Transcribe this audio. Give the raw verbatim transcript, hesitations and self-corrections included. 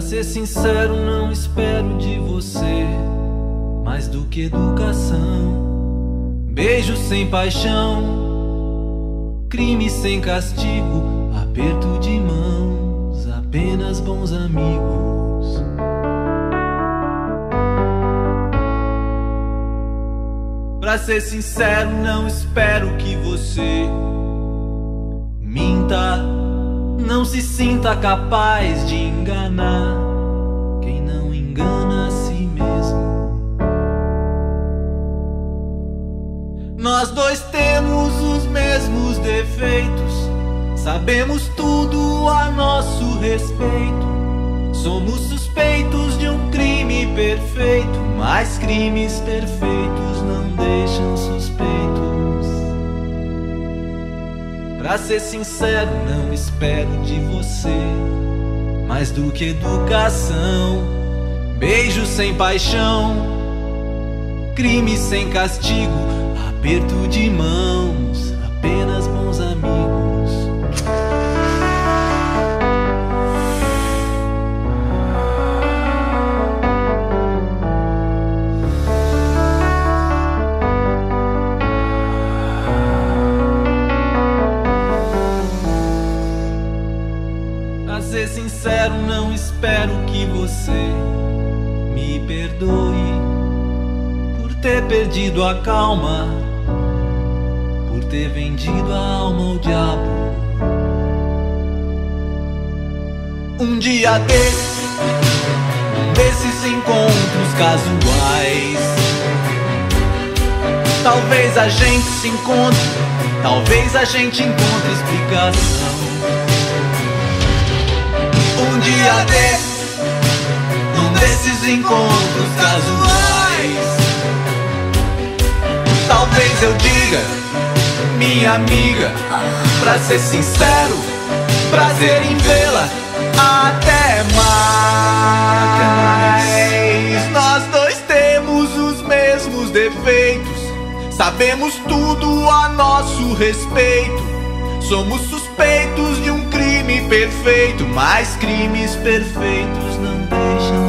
ser sincero, não espero de você mais do que educação. Beijo sem paixão, crime sem castigo, aperto de mãos, apenas bons amigos. Pra ser sincero, não espero que você minta, não se sinta capaz de enganar quem não engana a si mesmo. Nós dois temos os mesmos defeitos, sabemos tudo a nosso respeito. Somos suspeitos de um crime perfeito, mas crimes perfeitos não deixam suspeitos. Pra ser sincero, não espero de você mais do que educação. Beijo sem paixão, crime sem castigo, aperto de mãos, apenas bons amigos. Pra ser sincero, não espero que você me perdoe por ter perdido a calma, por ter vendido a alma ao diabo. Um dia desse, um desses encontros casuais, talvez a gente se encontre, talvez a gente encontre explicação. Um dia desse, um desses encontros casuais, talvez eu diga, minha amiga, pra ser sincero, prazer em vê-la, até mais. Nós dois temos os mesmos defeitos, sabemos tudo a nosso respeito. Somos suspeitos de um crime perfeito, mas crimes perfeitos não deixam